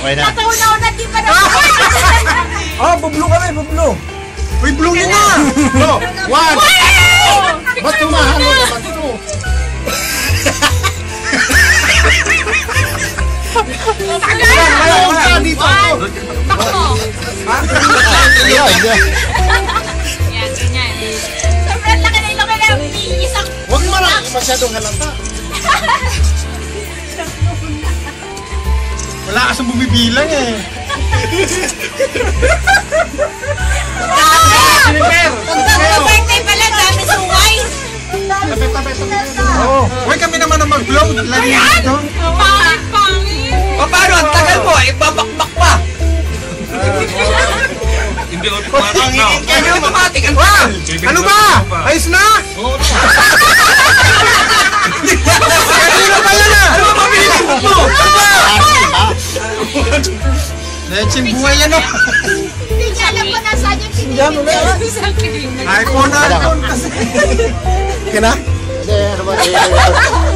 Okay na. Natauna-una, di pa na. Ah, bublo kami, bublo. Uy, blue na! Bro, one! Ba't tumahalo naman ito? Tagay! Dito! Takbo! Yan, yan. Yan, ganyan. Sobrang laki na ilong na isang... Huwag mo lang masyadong halata. Wala kasang bumibilang eh. Birthday pala, dami suway. Oo. Uy, kami naman ang mag-blow. Lagi ito. Pangit. Paano? Ang tagal mo eh. Babakbak pa. Hindi automatic na. Hindi automatic. Ano ba? Ayos na? Kanina pa yan ah! Ano ba mabilis mo? Ano ba? Lecheng buhay yan oh. Hindi niya alam kung nasaan yung pinili. iPhone na iPhone kasi. Okay na? Hindi, ano ba?